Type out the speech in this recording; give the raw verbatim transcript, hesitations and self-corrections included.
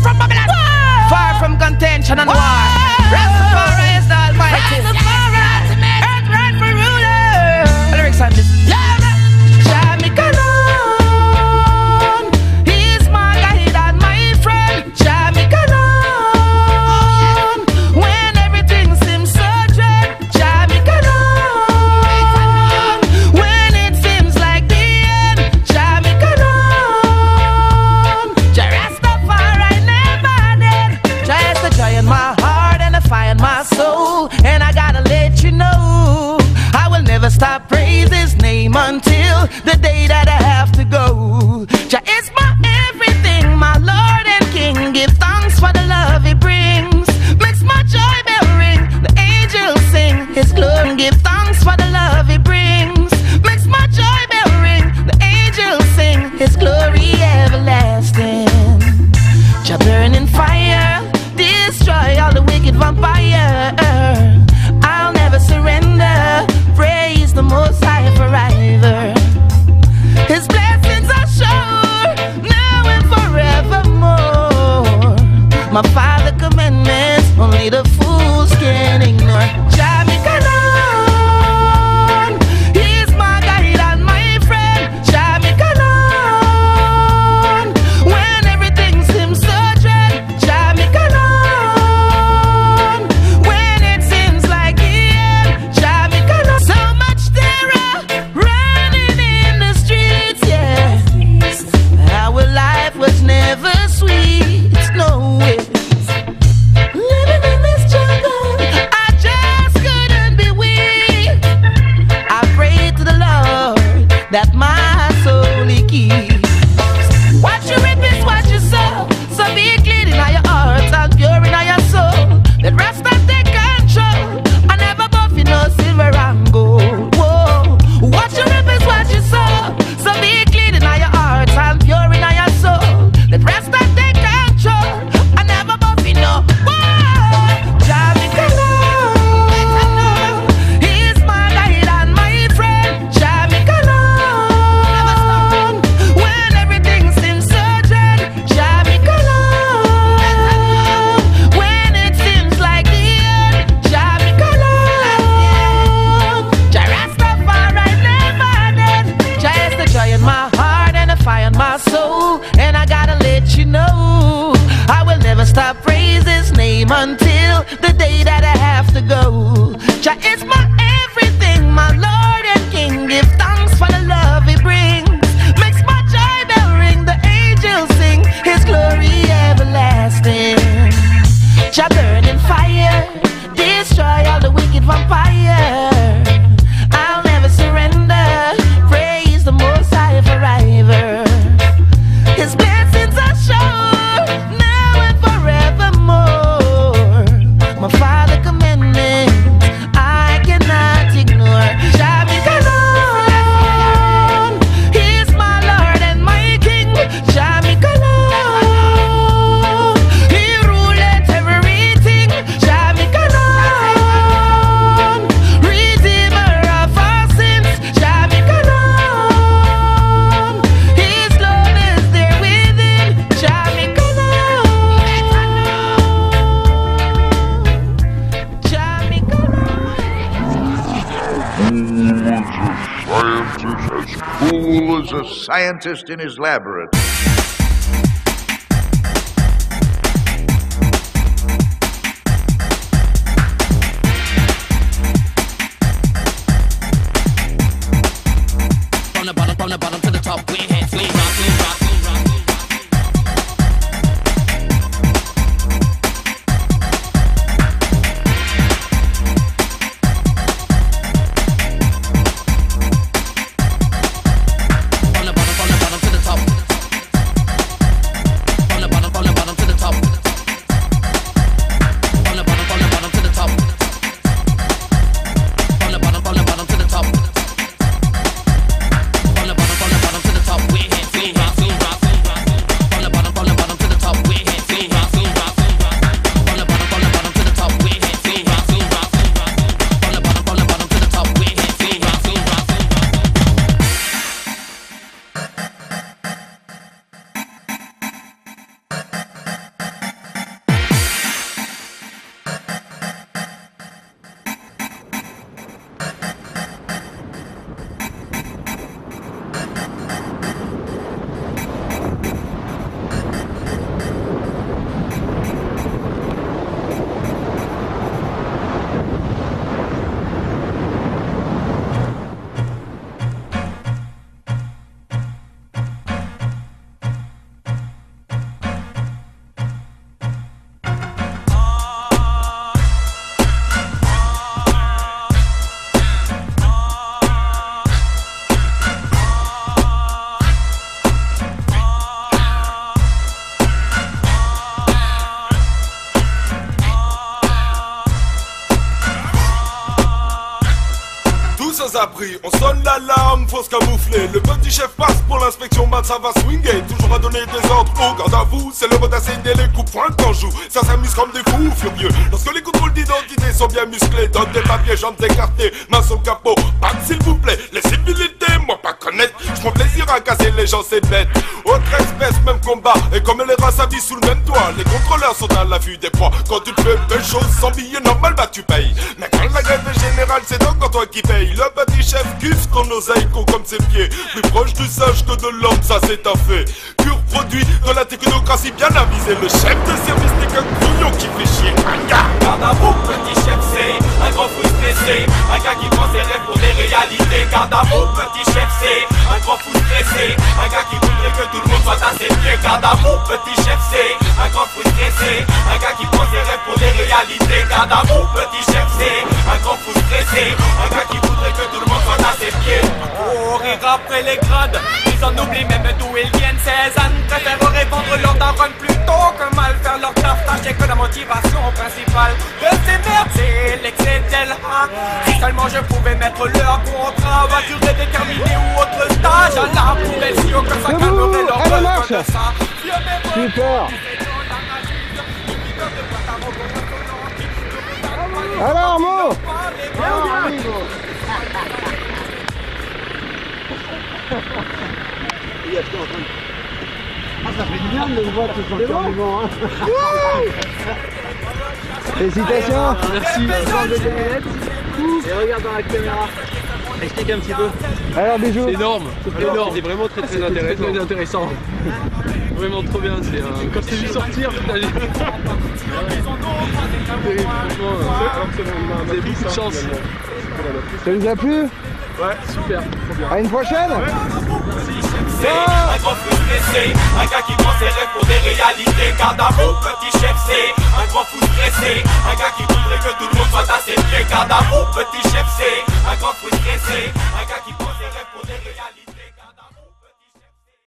from Babylon. War. Far from contention and war. war. Rastafari is the Almighty. Rastafari, earth rightful ruler. The lyrics on this. Jah me alone. He's my guide and my friend. Jah me alone. When everything seems so dread. Jah me alone. When it seems like the end. Jah me alone. Jah Rastafari never dead. Jah is the joy in my heart and the fire in my soul. And I gotta let you know, I will never stop praise His name until the day that I have to go. Jah is my everything, my Lord and King. Give thanks for the love He brings. Makes my joy bell ring. The angels sing His glory. Give thanks for the love He brings. Makes my joy bell ring. The angels sing His glory everlasting. Jah burning fire, destroy all the wicked vampire. I'll never surrender. Praise the Most High forever. His blessings are sure, now and forevermore. My Father commandments, only the fools can ignore. Jah me alone. He's my guide and my friend. Jah me alone. When everything seems so dread. Jah me alone. When it seems like the end. Jah me alone. So much terror running in the streets, yeah. Our life was never sweet, no way. Living in this jungle, I just couldn't be weak. I pray to the Lord that my soul He keeps. What you reap is what you sow. So be clean in your heart and pure in your soul. Let Rasta take control. I never buff you no silver and gold. Whoa. What you reap is what you sow. So be clean in your heart and pure in your soul. Let Rasta take control. I never buff you no. Whoa. Jah me alone. He's my guide and my friend. Jah me alone. When everything seems so dread. Jah me alone. When it seems like the end. Jah me alone. Jah Rastafari never dead. Jah is the joy in my heart and the fire in my soul. And I gotta let you know, I will never stop praise His name until the day that I have to go. Jah is my everything, my Lord and King. Give thanks for the love He brings. Makes my joy bell ring. The angels sing His glory everlasting. Jah burning fire, destroy all the wicked vampire. I'll never surrender. Praise the Most High forever. His blessings are sure, now and forevermore. My Father commandments, I cannot ignore. Jah me alone. He's my Lord and my King. Jah me alone. He ruleth everything. Jah me alone. Redeemer of our sins. Jah me alone. His Lord is there within. Jah me alone. Jah me Fool is a scientist in his laboratory. From the bottom, from the bottom to the top, we hands, we rock, we rock, we rock. From the bottom, from the bottom to the top. From the bottom, from the bottom to the top. From the bottom, from the bottom to the top. From the bottom, from the bottom to the top. From the bottom, from the sans abri. On sonne l'alarme, faut se camoufler. Le petit chef passe pour l'inspection, man, ça va swinguer. Toujours à donner des ordres au garde à vous. C'est le mot d'asséner les coups points qu'on joue. Ça s'amuse comme des fous furieux. Lorsque les contrôles d'identité sont bien musclés, donne des papiers, jambes écartées, mains sur le capot. Bam, s'il vous plaît, les civilités, moi pas connaître. Je prends plaisir à casser les gens, c'est bête. Autre espèce, même combat. Et comme les races habillent sous le même toit, les contrôleurs sont à l'affût des proies. Quand tu te fais belle chose sans billet normal, bah tu payes. Mais quand la grève est générale, c'est donc quand toi qui paye. Le petit chef kiffe ton oseille, con comme ses pieds. Plus proche du sage que de l'homme, ça c'est un fait. Pur produit de la technocratie bien avisée. Le chef de service n'est qu'un couillon qui fait chier. Un gars, garde à vous, petit chef, c'est un grand fou stressé. Un gars qui prend ses rêves pour des réalités. Garde à vous, petit chef, c'est un grand fou stressé. Un gars qui voudrait que tout le monde soit à ses pieds. Garde à vous, petit chef, c'est un grand fou stressé. Un gars qui prend ses rêves pour des réalités. Garde à vous, petit chef, c'est un grand fou stressé. Un gars qui voudrait que tout le monde soit à ses pieds. Courir après les grades, ils en oublient même d'où ils viennent. Ces ânes préféreraient vendre leur daronne plutôt que mal faire leur taf. Tâchez que la motivation principale de ces merdes, c'est l'excès d'elle. Si seulement je pouvais mettre leur contrat à durée déterminée ou autre stage à la poubelle, si aucun ça calmerait leur besoin de ça. Super. Alors, Mo. Ah, ça fait du bien de le voir tout sortir du vent, hein. Félicitations. Merci. Et regarde dans la caméra. Explique un petit peu. Alors, bisous. C'est énorme. C'est énorme. C'était vraiment très très intéressant. Très, très intéressant. Vraiment trop bien. C'est un... Quand je t'ai vu sortir, putain, j'ai... Vous avez beaucoup de chance. Ça vous a plu? Ouais, super. Trop bien. À une prochaine. C'est un grand fou stressé, un gars qui prend ses rêves pour des réalités. Garde à vous, petit chef, c'est un grand fou stressé. Un gars qui voudrait que tout le monde soit à ses pieds. Garde à vous, petit chef, c'est un grand fou stressé.